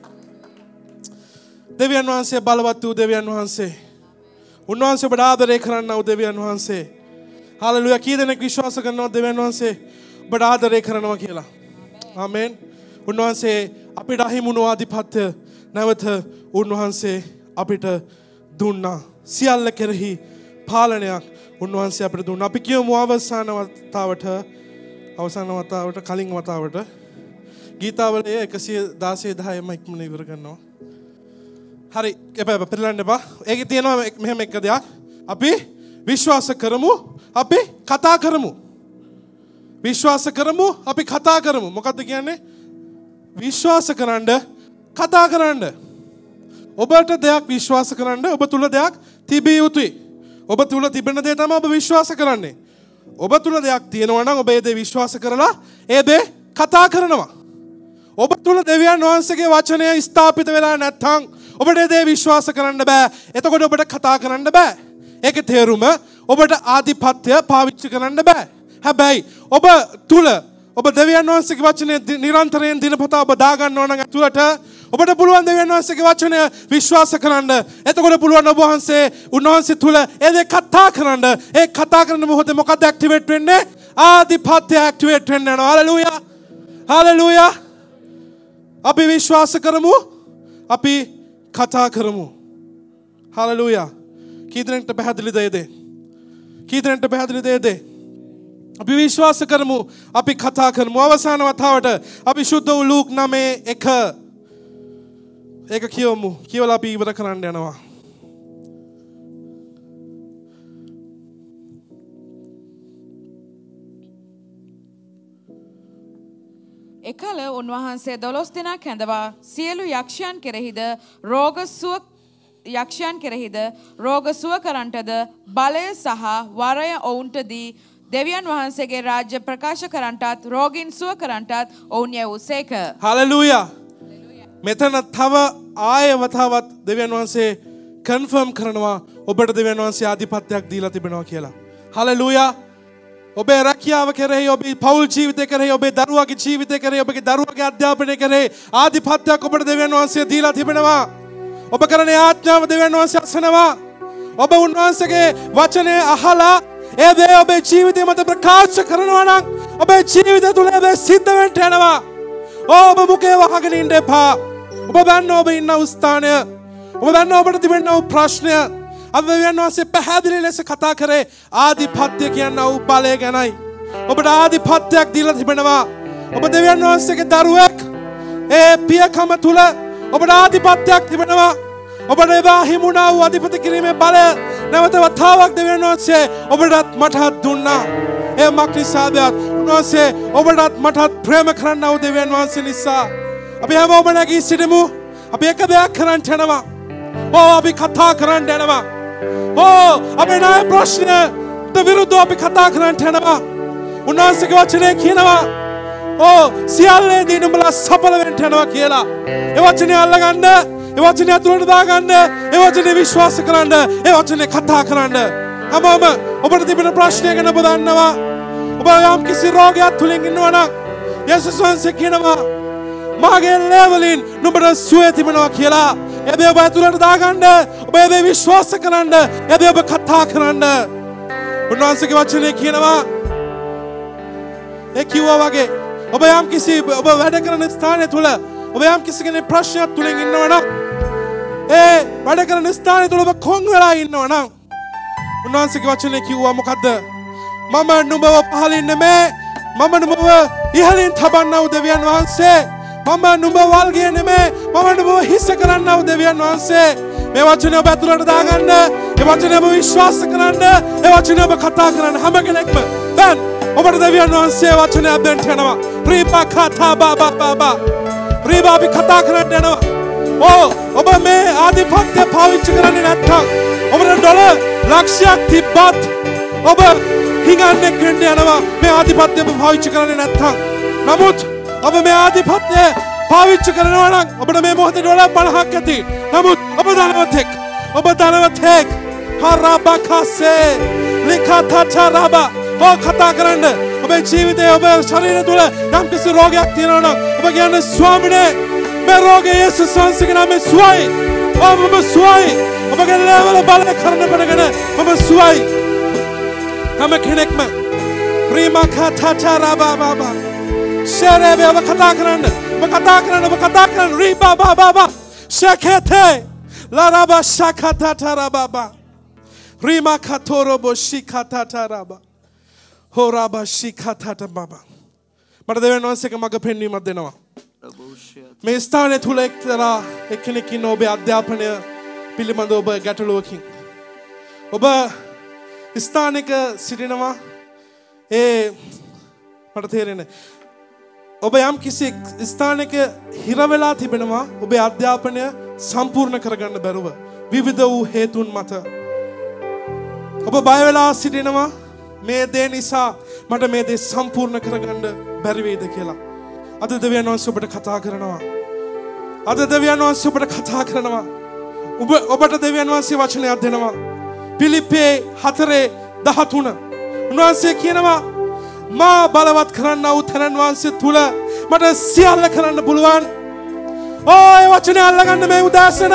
දෙවියන් වහන්සේ බලවත් වූ දෙවියන් වහන්සේ. උන්වහන්සේ ඔබට ආදරය කරන්නව දෙවියන් වහන්සේ. හලෙලූයා. කී දෙනෙක් විශ්වාස කරනවද දෙවියන් වහන්සේ ඔබට ආදරය කරනවා කියලා? ආමෙන්. උන්වහන්සේ අපිට අහිමුණු ආධිපත්‍ය නැවත උන්වහන්සේ අපිට දුන්නා. සියල්ල කෙරෙහි පාලනයක් උන්වහන්සේ අපිට දුන්නා. අපි කියමු අවසාන වතාවට කලින් වතාවට ගීතාවලිය 116:10 ඉක්මන ඉවර කරනවා. හරි. එපා පෙරලන්න එපා. ඒකේ තියෙනවා මෙහෙම එක දෙයක්. අපි විශ්වාස කරමු. අපි කතා කරමු. විශ්වාස කරමු. අපි කතා කරමු. මොකද්ද කියන්නේ? විශ්වාස කරන්න කතා කරන්න. ඔබට දෙයක් විශ්වාස කරන්න ඔබ තුල දෙයක් තිබිය යුතුයි. ඔබ තුල තිබෙන දේ තමයි ඔබ විශ්වාස කරන්නේ. ඔබ තුල දෙයක් තියෙනවා නම් ඔබ ඒ දේ විශ්වාස කරලා ඒ දේ කතා කරනවා. ඔබ තුල දෙවියන් වහන්සේගේ වචනය ස්ථාපිත වෙලා නැත්නම් ඔබට ඒ දේ විශ්වාස කරන්න බෑ. එතකොට ඔබට කතා කරන්න බෑ. ඒකේ තේරුම ඔබට ආධිපත්‍ය පාවිච්චි කරන්න බෑ. හැබැයි ඔබ තුල ඔබ දෙවියන් වහන්සේගේ වචනය නිරන්තරයෙන් දිනපතා ඔබ දාගන්නවා නම් ඇතුළට ඔබට පුළුවන් දෙවියන් වහන්සේගේ වචනය විශ්වාස කරන්න. එතකොට පුළුවන් ඔබ උන්වහන්සේ තුල ඒ දේ කතා කරන්න. ඒ කතා කරන මොහොතේ මොකක්ද ඇක්ටිවේට් වෙන්නේ? ආධිපත්‍ය ඇක්ටිවේට් වෙන්න යනවා. හලෙලූයා. හලෙලූයා. අපි විශ්වාස කරමු. අපි කතා කරමු. හලෙලූයා. කී දෙනෙක්ට පැහැදිලිද ඒ දේ? කී දෙනෙක්ට පැහැදිලිද ඒ දේ? අපි විශ්වාස කරමු. අපි කතා කරමු. අවසාන වතාවට අපි සුද්ධ වූ ලූක් 9:1 ඒක කියවමු. කියවලා අපි ඉවර කරන්න යනවා. එකල උන්වහන්සේ 12 දිනක් හැඳවා සියලු යක්ෂයන් කෙරෙහිද රෝග සුව කරන්නටද බලය සහ වරය ඔවුන්ට දී දෙවියන් වහන්සේගේ රාජ්‍ය ප්‍රකාශ කරන්නටත් රෝගීන් සුව කරන්නටත් ඔවුන් යවුසේක. හලෙලූයා. මෙතන තව ආයෙ වතාවත් දෙවියන් වහන්සේ කන්ෆර්ම් කරනවා ඔබට දෙවියන් වහන්සේ ආධිපත්‍යයක් දීලා තිබෙනවා කියලා. හලෙලූයා. ඔබේ රැකියාව කෙරෙහි ඔබේ පෞල් ජීවිතය කෙරෙහි ඔබේ දරුවාගේ ජීවිතය කෙරෙහි ඔබගේ දරුවාගේ අධ්‍යාපනය කෙරෙහි ආධිපත්‍යයක් ඔබට දෙවියන් වහන්සේ දීලා තිබෙනවා. ඔබ කරන ආඥාව දෙවියන් වහන්සේ අසනවා. ඔබ උන්වහන්සේගේ වචනේ අහලා ඒ දේ ඔබේ ජීවිතය මත ප්‍රකාශ කරනවා නම් ඔබේ ජීවිතය තුළ ඒ සිද්ධ වෙන්න යනවා. ඔබ මුකේ වහගෙන ඉන්න එපා. ඔබ දන්න ඔබ ඉන්න ස්ථානය, ඔබ දන්න ඔබට තිබෙන ප්‍රශ්නය අද දෙවියන් වහන්සේ පැහැදිලි ලෙස කතා කරේ ආධිපත්‍ය කියන උපලය ගැනයි. ඔබට ආධිපත්‍යයක් දීලා තිබෙනවා. ඔබ දෙවියන් වහන්සේගේ දරුවෙක්. ඒ පියකම තුල ඔබට ආධිපත්‍යයක් තිබෙනවා. ඔබට එදා හිමුණා වූ අධිපති කිරීමේ බලය නැවත වතාවක් දෙවියන් වහන්සේ ඔබටත් මටත් දුන්නා. ඒ මක්නිසාද උන්වහන්සේ ඔබටත් මටත් ප්‍රේම කරන්නා වූ දෙවියන් වහන්සේ නිසා අපි හැමෝම නැගී සිටමු. අපි එක දෙයක් කරන්න යනවා. අපි කතා කරන්න යනවා. අපේ නාය ප්‍රශ්නයට විරුද්ධව අපි කතා කරන්න යනවා. උන්වහන්සේගේ වචනේ කියනවා සියල්ලේදී නුඹලා සඵල වෙන්න යනවා කියලා. ඒ වචනේ අල්ලගන්න, ඒ වචනේ අතුලට දාගන්න, ඒ වචනේ විශ්වාස කරන්න, ඒ වචනේ කතා කරන්න. හැමෝම ඔබට තිබෙන ප්‍රශ්නය ගැන ඔබ දන්නවා. ඔබ යම් කිසි රෝගයක් තුලින් ඉන්නවා නම් යේසුස් වහන්සේ කියනවා මාගේ ලෙවලින් නුඹට සුවය තිබෙනවා කියලා. ඒ දේ ඔබ අතුලට දාගන්න, ඔබ ඒ දේ විශ්වාස කරන්න, ඒ දේ ඔබ කතා කරන්න. උන්වහන්සේගේ වචනේ කියනවා ඒ කිව්වා වගේ ඔබ යම් කිසි ඔබ වැඩ කරන ස්ථානය තුල ඔබ යම් කිසි කෙනෙක් ප්‍රශ්නයක් තුලින් ඉන්නවා නම් ඒ වැඩ කරන ස්ථානය තුල ඔබ කොන් වෙලා ඉන්නවා නම් උන්වහන්සේගේ වචනේ කිව්වා මොකද්ද? මම නුඹව පහලින් නෙමේ, මම නුඹව ඉහළින් තබන්නා වූ දෙවියන් වහන්සේ. මම නුඹ වල්ගේ නෙමේ, මම නුඹව හිස කරන්නා වූ දෙවියන් වහන්සේ. මේ වචනේ ඔබ අතුලට දාගන්න, ඒ වචනේ ඔබ විශ්වාස කරන්න, ඒ වචනේ ඔබ කතා කරන්න. හැම කෙනෙක්ම දැන් ඔබට දෙවියන් වහන්සේ වචනය දෙන්න යනවා. රීපා කතා බබා බබා රීබා අපි කතා කරන්න යනවා. ඔබ මේ ආධිපත්‍ය පාවිච්චි කරන්නේ නැත්නම් ඔබට ඩොලර් ලක්ෂයක් තිබ්බත් ඔබ හිඟන්නේ කෙන්න යනවා. මේ ආධිපත්‍ය පාවිච්චි කරන්නේ නැත්නම්. නමුත් ඔබ මේ ආධිපත්‍ය පාවිච්චි කරනවා නම් ඔබට මේ මොහොතේ ඩොලර් 50ක් ඇති. නමුත් ඔබ ධනවතෙක් හරබකසේ ලිකතචරබා කතා කරන්න. ඔබේ ජීවිතයේ ඔබේ ශරීරය තුළ යම් කිසි රෝගයක් තියෙනවා නම් ඔබ කියන්නේ ස්වාමිනේ මේ රෝගය යේසුස් වහන්සේගේ නාමයෙන් සුවයි. ඔබ සුවයි. ඔබගේ ලෙවල බලය කරන පටගෙන ඔබ සුවයි. හැම කෙනෙක්ම ප්‍රීමා කතාචාරබා බබා ශරේබ ඔබ කතා කරන්න. ඔබ කතා කරන්න රීබා බබා ශකේතේ ලරබා ශකතාතරබා රීමා කතෝරබෝ ශිකතාතරබා හොරාබා ශිකතට බබා. මට දෙවියන් වහන්සේක මඟ පෙන්වීමක් දෙනවා. මේ ස්ථානය තුල එක්තරා එක්කෙනෙක් ඉන්න ඔබේ අධ්‍යාපනය පිළිබඳ ඔබ ගැටලුවකින් ඔබ ස්ථානික සිටිනවා. මට තේරෙන්නේ ඔබ යම් කිසි ස්ථානික හිර වෙලා තිබෙනවා. ඔබේ අධ්‍යාපනය සම්පූර්ණ කරගන්න බැරුව විවිධ වූ හේතුන් මත ඔබ බය වෙලා සිටිනවා. මේ දේ නිසා මට මේ දේ සම්පූර්ණ කරගන්න බැරි වේද කියලා. අද දෙවියන් වහන්සේ ඔබට කතා කරනවා. ඔබට දෙවියන් වහන්සේ වචනයක් දෙනවා. පිලිප්පේ 4:13 උන්වහන්සේ කියනවා මා බලවත් කරන්නා වූ තනන් වහන්සේ තුල මට සියල්ල කරන්න පුළුවන්. ඒ වචනේ අල්ලගන්න මේ උදාසන.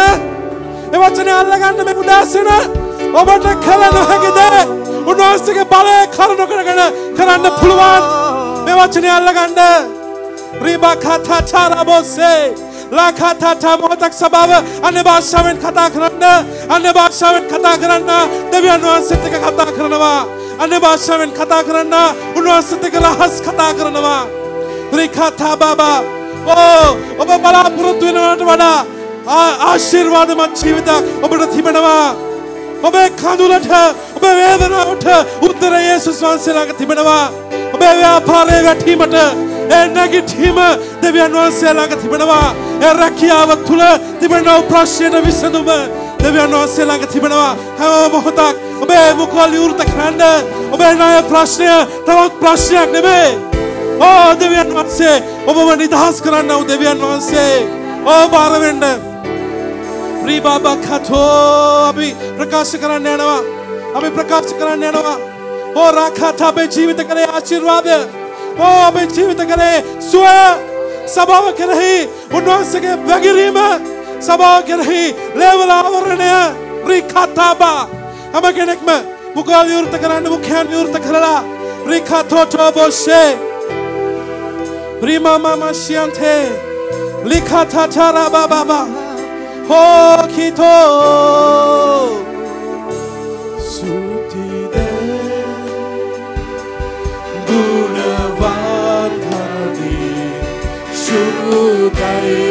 ඔබට කල නොහැකි දේ උන්වහන්සේගේ බලය කරුණු කරගෙන කරන්න පුළුවන්. මේ වචනේ අල්ලගන්න. රීබා කතාචාරබෝසේ ලකටට මොහොතක් සභාව අන්‍ය භාෂාවෙන් කතා කරන්න. දෙවියන් වහන්සේත් එක්ක කතා කරනවා. අන්‍ය භාෂාවෙන් කතා කරන්න. උන්වහන්සේත් එක්ක රහස් කතා කරනවා. රිකතා බබා ඔබ බලාපොරොත්තු වෙනවට වඩා ආශිර්වාදමත් ජීවිතයක් ඔබට තිබෙනවා. ඔබේ කඳුලට ඔබේ වේදනාවට උත්තර යේසුස් වහන්සේ ළඟ තිබෙනවා. ඔබේ ව්‍යාපාරයේ වැටීමට නැගිටීම දෙවියන් වහන්සේ ළඟ තිබෙනවා. රැකියාව තුල තිබෙන ප්‍රශ්නයට විසඳුම දෙවියන් වහන්සේ ළඟ තිබෙනවා. හැම මොහොතක් ඔබේ මුඛවල විවෘත කරන්න. ඔබේ ණය ප්‍රශ්නය තවත් ප්‍රශ්නයක් නෙමෙයි. දෙවියන් වහන්සේ ඔබව නිදහස් කරන්න වූ දෙවියන් වහන්සේ බාර වෙන්න. රීබාබා කතෝ අපි ප්‍රකාශ කරන්න යනවා. රාඛාත අපේ ජීවිත කරේ ආශිර්වාදය. අපේ ජීවිත කරේ සුවය. සභාව කෙරෙහි උන්වහන්සේගේ වැගිරීම සභාව කෙරෙහි ලේවල ආවරණය රිකතබා හැම කෙනෙක්ම මුගල් විවෘත කරන්න මුඛයන් විවෘත කරලා රිකතෝටෝබෝෂේ රිමමමෂයන්තේ ලිකතතරබබබා හෝකිතෝ සුතිදේ ගුණවන්තදී ශුද්ධයි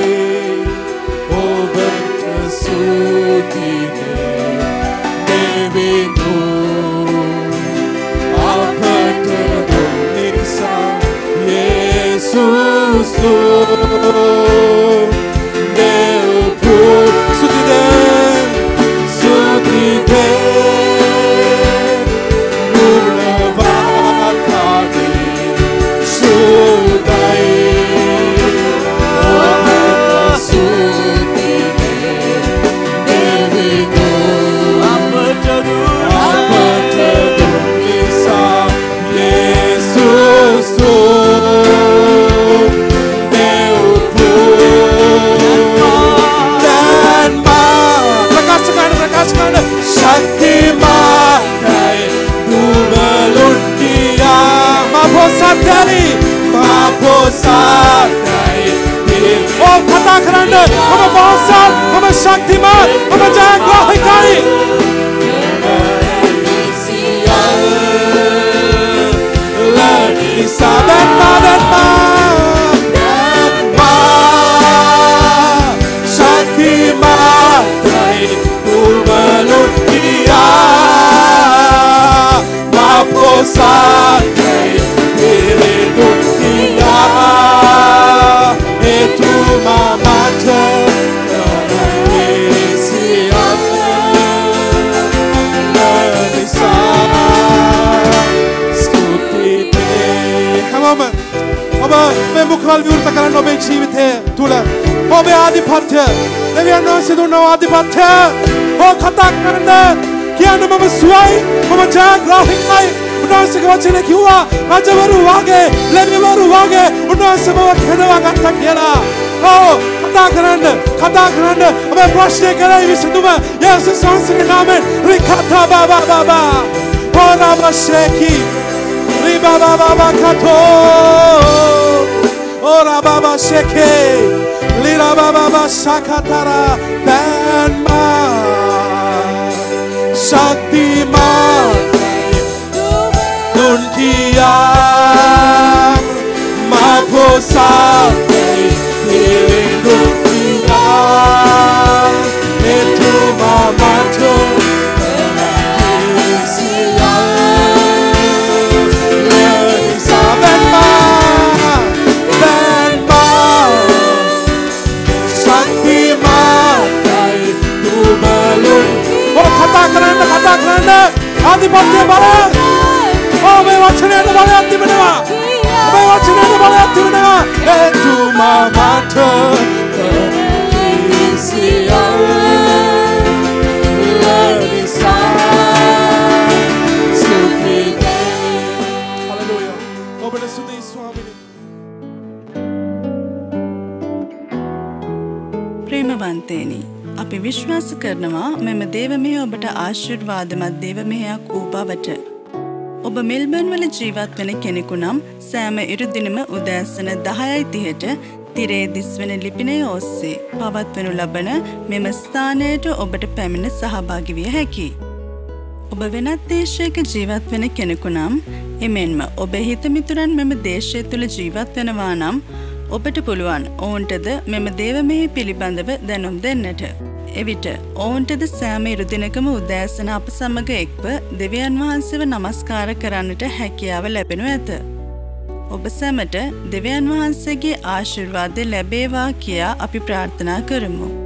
ඔබට සුතිදේ දෙවිඳු අපට දුන්නිසා යේසුස් දෙව්පු සුතිදේ ගුණවන්තදී ශුද්ධයි कथा करंड हम बहुत हम शक्तिमान हम जयग्राहिकाई शक्तिमान मुखल विवृत करना ओबे जीवित है तुला ओबे आधिपत्य देवियान सिदुनो आधिपत्य ओ खता करना क्या न मम सुवाई मम जयग्राहिकाई उन्नासे के वचने किया राजवरु वागे लेविवरु वागे उन्नासे मम खेदवा गत्ता केला ओ खता करना ओबे प्रश्न करे विसुदुम यीशु सांस के नाम में रिखता बाबा बाबा ओ रामशेकी रिबा बाबा खतो Ora baba sheke, lira baba shakatara, benma, shaktima, dunkiya, maposa, dunkiya, etu mamato. कथा करना आधिपत्य बड़ा ओ मैं वचने ने बड़ा आधिपत्य मैं वचने ने बड़ा आधिपत्य ए तू मामातो किसिया लरिसा सुखीते हालेलुया ओबने सुधी स्वामी प्रेमवंतेनी අපි විශ්වාස කරනවා මෙම දේවමය ඔබට ආශිර්වාදමත් දේවමයක් වූ බවට. ඔබ මෙල්බර්න් වල ජීවත් වෙන කෙනෙකු නම් සෑම ඉරුදිනම උදෑසන 10:30ට තිරේ දිස්වන ලිපිනය ඔස්සේ පවත්වනු ලබන මෙම ස්ථානයට ඔබට පැමිණ සහභාගී විය හැකියි. ඔබ වෙනත් දේශයක ජීවත් වෙන කෙනෙකු නම් එමෙන්ම ඔබේ හිතමිතුරන් මෙම දේශය තුල ජීවත් වෙනවා නම් ඔබට පුළුවන් ඔවුන්ටද මෙම දේවමය පිළිබඳව දැනුම් දෙන්නට. එවිට ඔවුන්ටද සෑම ඉරුදිනකම උදෑසන අප සමග එක්ව දෙවියන් වහන්සේව නමස්කාර කරන්නට හැකියාව ලැබෙනු ඇත. ඔබ සැමට දෙවියන් වහන්සේගේ ආශිර්වාද ලැබේවා කියා අපි ප්‍රාර්ථනා කරමු.